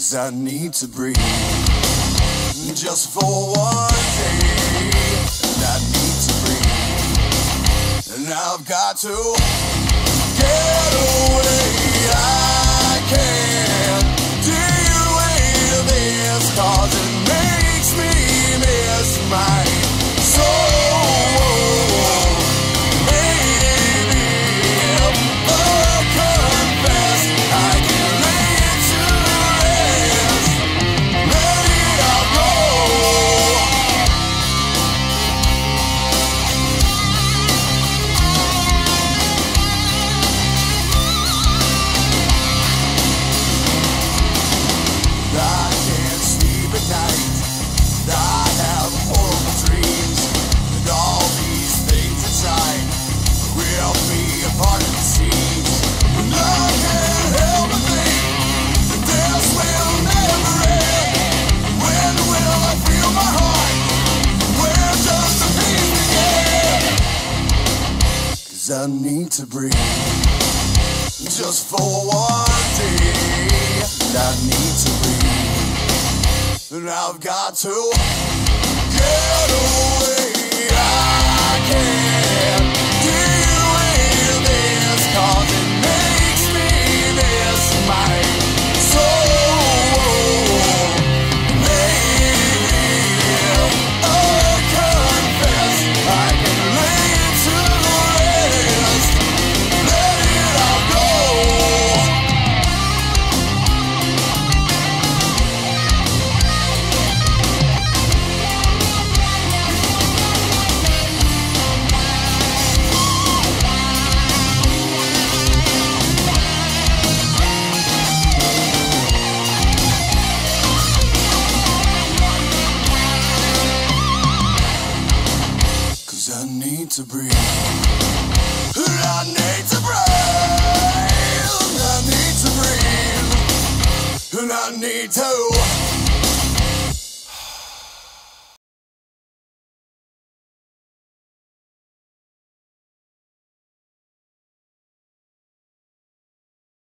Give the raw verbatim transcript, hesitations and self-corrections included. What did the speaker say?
'cause I need to breathe just for one day. And I need to breathe, and I've got to get away. I can't deal with this, 'cause it makes me miss my soul. Maybe if I confess, I can lay it to rest. Let it all go. I can't sleep at night. I have horrible dreams, and all these things inside rip me apart at the seams. And I can't help but think that this will never end. When will I feel my heart? Where does the peace begin? 'Cause I need to breathe just for one day. And I need to breathe, and I've got to get away. I can't deal with this, 'cause it makes me miss my soul. Maybe if I confess, I can lay it to rest. Let it all go. I need to breathe. I need to breathe. I need to breathe. And I need to